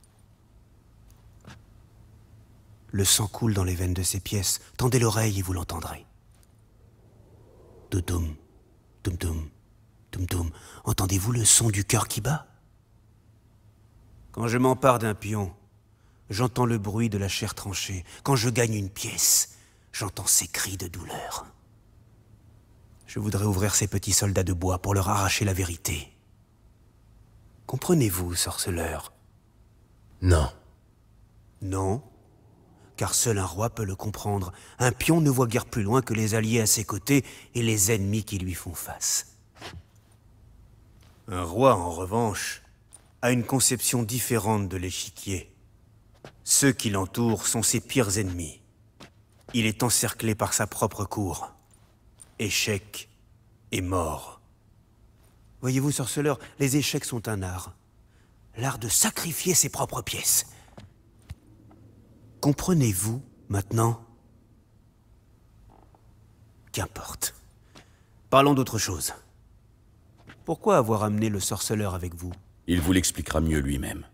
S17: Le sang coule dans les veines de ces pièces. Tendez l'oreille et vous l'entendrez. Doudoum, doum-doum, doum-doum. Entendez-vous le son du cœur qui bat? Quand je m'empare d'un pion, j'entends le bruit de la chair tranchée. Quand je gagne une pièce, j'entends ces cris de douleur. Je voudrais ouvrir ces petits soldats de bois pour leur arracher la vérité. Comprenez-vous, sorceleur?
S2: Non.
S17: Non? Car seul un roi peut le comprendre. Un pion ne voit guère plus loin que les alliés à ses côtés et les ennemis qui lui font face. Un roi, en revanche, a une conception différente de l'échiquier. Ceux qui l'entourent sont ses pires ennemis. Il est encerclé par sa propre cour. Échec et mort. Voyez-vous, sorceleur, les échecs sont un art. L'art de sacrifier ses propres pièces. Comprenez-vous, maintenant? Qu'importe. Parlons d'autre chose. Pourquoi avoir amené le sorceleur avec vous?
S15: Il vous l'expliquera mieux lui-même.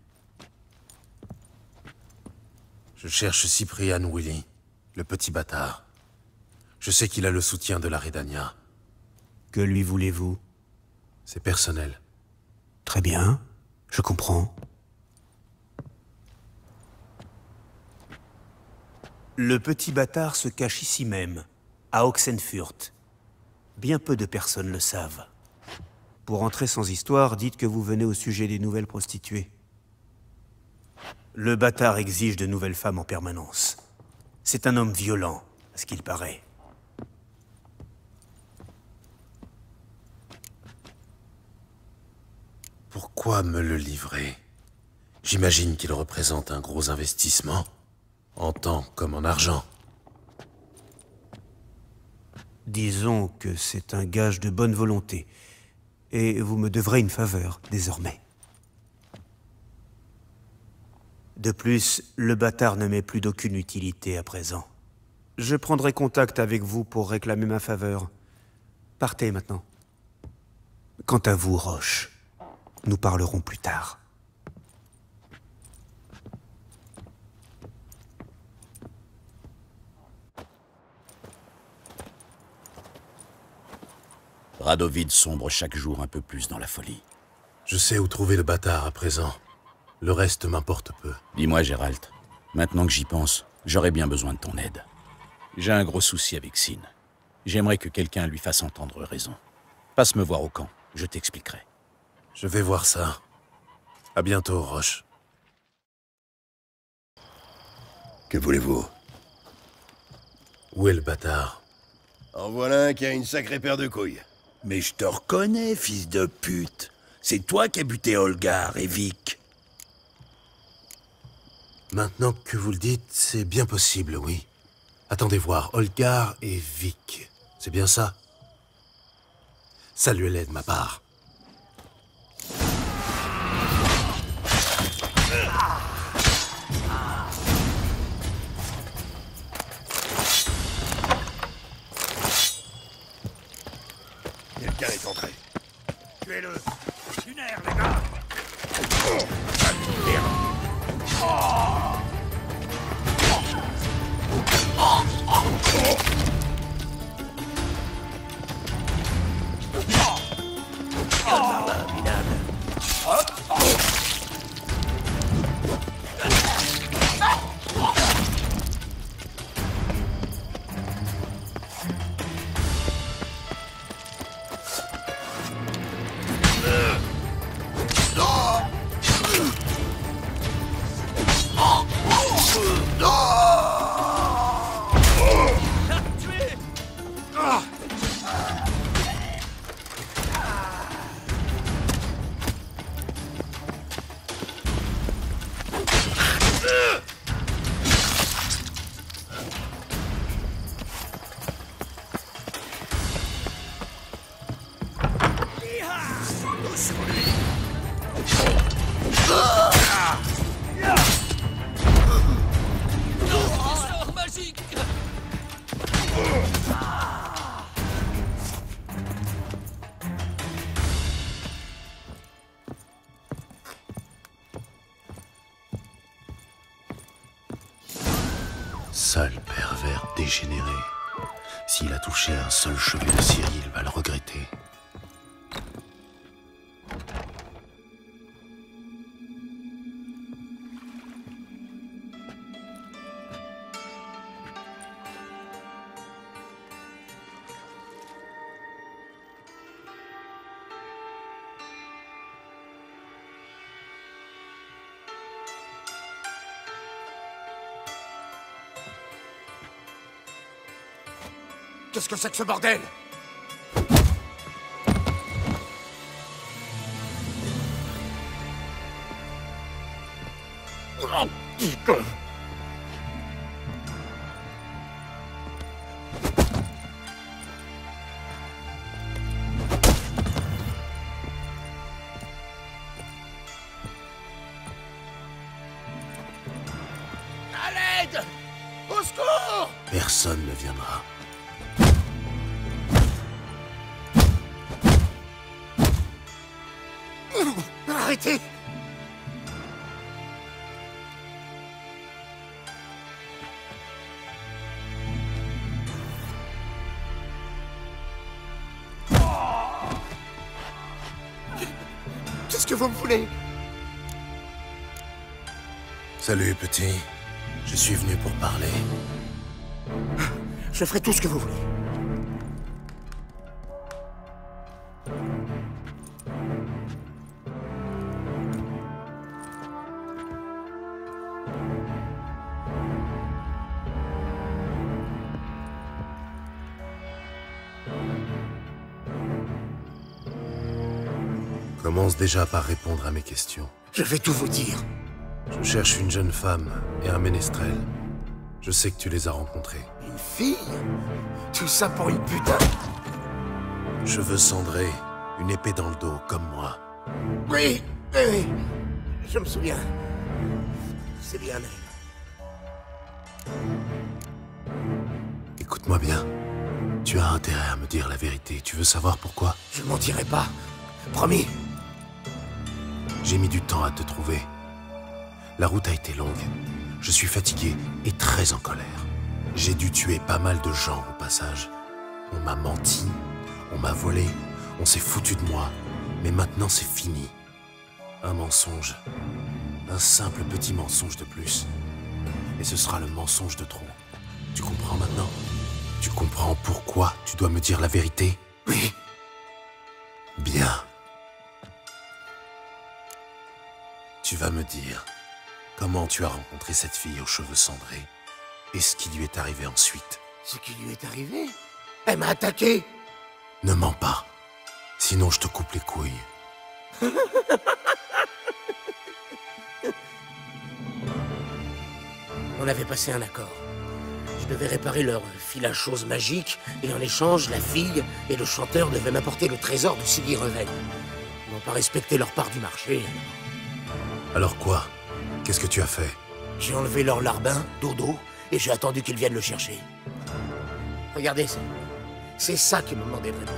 S2: Je cherche Cyprian Willy, le petit bâtard. Je sais qu'il a le soutien de la Redania.
S17: Que lui voulez-vous?
S2: C'est personnel.
S17: Très bien, je comprends. Le petit bâtard se cache ici même, à Oxenfurt. Bien peu de personnes le savent. Pour entrer sans histoire, dites que vous venez au sujet des nouvelles prostituées. Le bâtard exige de nouvelles femmes en permanence. C'est un homme violent, à ce qu'il paraît.
S2: Pourquoi me le livrer? J'imagine qu'il représente un gros investissement, en temps comme en argent.
S17: Disons que c'est un gage de bonne volonté, et vous me devrez une faveur, désormais. De plus, le bâtard ne m'est plus d'aucune utilité à présent. Je prendrai contact avec vous pour réclamer ma faveur. Partez maintenant. Quant à vous, Roche, nous parlerons plus tard.
S15: Radovid sombre chaque jour un peu plus dans la folie.
S2: Je sais où trouver le bâtard à présent. Le reste m'importe peu.
S15: Dis-moi, Gérald, maintenant que j'y pense, j'aurais bien besoin de ton aide. J'ai un gros souci avec Sin. J'aimerais que quelqu'un lui fasse entendre raison. Passe me voir au camp, je t'expliquerai.
S2: Je vais voir ça. À bientôt, Roche.
S6: Que voulez-vous?
S2: Où est le bâtard?
S6: En voilà un qui a une sacrée paire de couilles.
S4: Mais je te reconnais, fils de pute. C'est toi qui as buté Olgar et Vic.
S2: Maintenant que vous le dites, c'est bien possible, oui. Attendez voir, Olgar et Vic. C'est bien ça? Saluez-les de ma part.
S6: Quelqu'un est entré.
S4: Tuez-le. Lunaire, les gars.
S2: Sale pervers dégénéré. S'il a touché un seul cheveu de Cyril, il va le regretter.
S8: Qu'est-ce que c'est que ce bordel?
S6: Oh, putain.
S8: À l'aide! Au secours!
S2: Personne ne viendra.
S8: Arrêtez! Qu'est-ce que vous me voulez?
S2: Salut, petit. Je suis venu pour parler.
S8: Je ferai tout ce que vous voulez.
S2: Commence déjà par répondre à mes questions.
S4: Je vais tout vous dire.
S2: Je cherche une jeune femme et un ménestrel. Je sais que tu les as rencontrés.
S4: Une fille? Tout ça pour une putain?
S2: Cheveux cendrés, une épée dans le dos, comme moi.
S4: Oui, oui, je me souviens. C'est bien elle.
S2: Écoute-moi bien. Tu as intérêt à me dire la vérité. Tu veux savoir pourquoi?
S4: Je mentirai pas. Promis.
S2: J'ai mis du temps à te trouver. La route a été longue. Je suis fatigué et très en colère. J'ai dû tuer pas mal de gens au passage. On m'a menti, on m'a volé, on s'est foutu de moi. Mais maintenant c'est fini. Un mensonge. Un simple petit mensonge de plus. Et ce sera le mensonge de trop. Tu comprends maintenant? Tu comprends pourquoi tu dois me dire la vérité?
S4: Oui.
S2: Bien. Tu vas me dire comment tu as rencontré cette fille aux cheveux cendrés et ce qui lui est arrivé ensuite.
S4: Ce qui lui est arrivé? Elle m'a attaqué.
S2: Ne mens pas, sinon je te coupe les couilles.
S4: On avait passé un accord. Je devais réparer leur fil à choses magique, et en échange, la fille et le chanteur devaient m'apporter le trésor de Siggy Reven. Ils n'ont pas respecté leur part du marché.
S2: Alors quoi? Qu'est-ce que tu as fait?
S4: J'ai enlevé leur larbin, Dodo, et j'ai attendu qu'ils viennent le chercher. Regardez, c'est ça qui me demandait vraiment.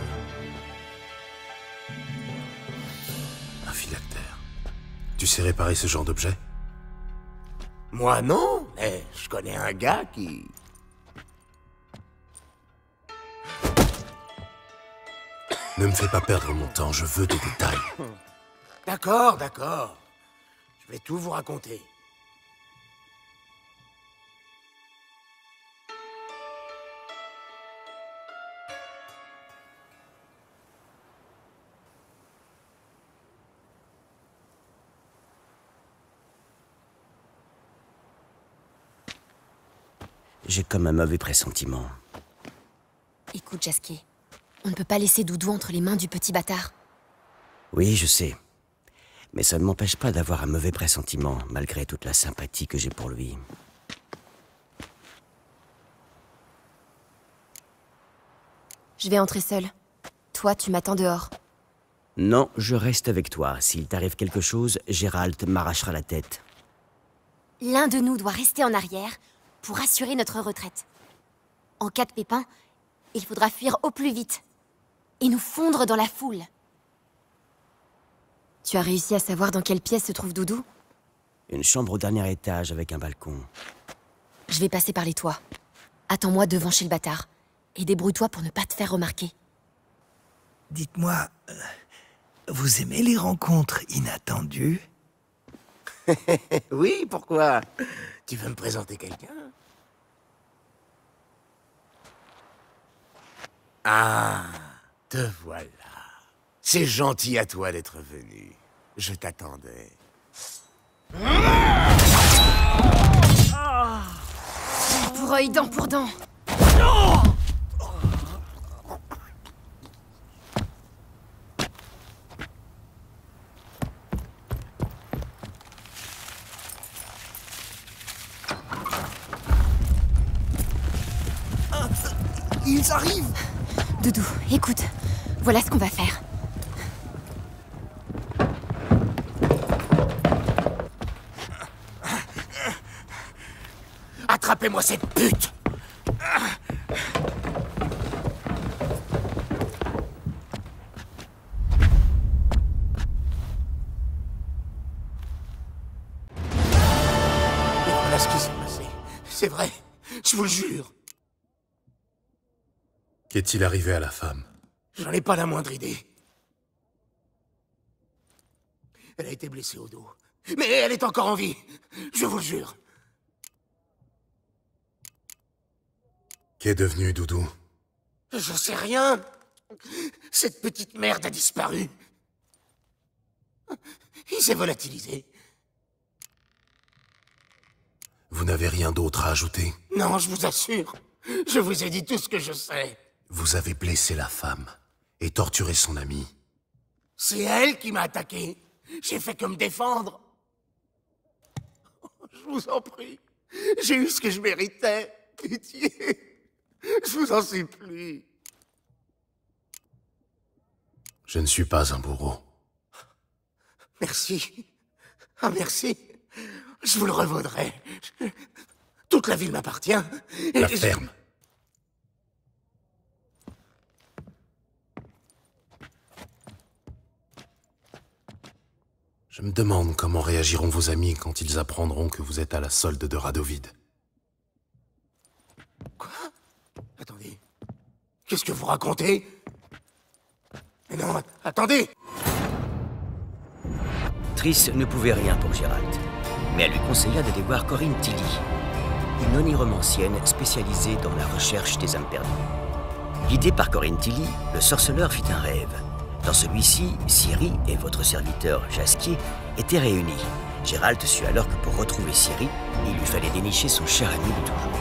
S2: Un phylactère. Tu sais réparer ce genre d'objet?
S4: Moi non, mais je connais un gars qui...
S2: Ne me fais pas perdre mon temps, je veux des détails.
S4: D'accord, d'accord. Je vais tout vous raconter.
S18: J'ai comme un mauvais pressentiment.
S19: Écoute, Jasquier, on ne peut pas laisser Doudou entre les mains du petit bâtard.
S18: Oui, je sais. Mais ça ne m'empêche pas d'avoir un mauvais pressentiment, malgré toute la sympathie que j'ai pour lui.
S19: Je vais entrer seule. Toi, tu m'attends dehors.
S18: Non, je reste avec toi. S'il t'arrive quelque chose, Gérald m'arrachera la tête.
S19: L'un de nous doit rester en arrière pour assurer notre retraite. En cas de pépin, il faudra fuir au plus vite et nous fondre dans la foule. Tu as réussi à savoir dans quelle pièce se trouve Doudou?
S18: Une chambre au dernier étage avec un balcon.
S19: Je vais passer par les toits. Attends-moi devant chez le bâtard. Et débrouille-toi pour ne pas te faire remarquer.
S20: Dites-moi, vous aimez les rencontres inattendues?
S4: Oui, pourquoi? Tu veux me présenter quelqu'un? Ah, te voilà. C'est gentil à toi d'être venu. Je t'attendais.
S19: Pour œil, dent pour dent.
S20: Ils arrivent!
S19: Doudou, écoute, voilà ce qu'on va faire.
S4: Attrapez-moi cette pute! Et voilà ce qui s'est passé. C'est vrai, je vous le jure.
S2: Qu'est-il arrivé à la femme?
S4: J'en ai pas la moindre idée. Elle a été blessée au dos. Mais elle est encore en vie. Je vous le jure.
S2: Qu'est devenu Doudou?
S4: J'en sais rien. Cette petite merde a disparu. Il s'est volatilisé.
S2: Vous n'avez rien d'autre à ajouter?
S4: Non, je vous assure. Je vous ai dit tout ce que je sais.
S2: Vous avez blessé la femme et torturé son ami.
S21: C'est elle qui m'a attaqué. J'ai fait que me défendre. Je vous en prie. J'ai eu ce que je méritais. Pitié. Je vous en supplie.
S2: Je ne suis pas un bourreau.
S21: Merci. Ah, merci. Je vous le revaudrai. Toute la ville m'appartient.
S2: La ferme. Je me demande comment réagiront vos amis quand ils apprendront que vous êtes à la solde de Radovid.
S21: Quoi? Attendez. Qu'est-ce que vous racontez? Mais non, attendez!
S18: Triss ne pouvait rien pour Gérald, mais elle lui conseilla d'aller voir Corinne Tilly, une oniromancienne spécialisée dans la recherche des âmes perdues. Guidé par Corinne Tilly, le sorceleur fit un rêve. Dans celui-ci, Ciri et votre serviteur Jaskier étaient réunis. Gérald sut alors que pour retrouver Ciri, il lui fallait dénicher son cher ami de toujours.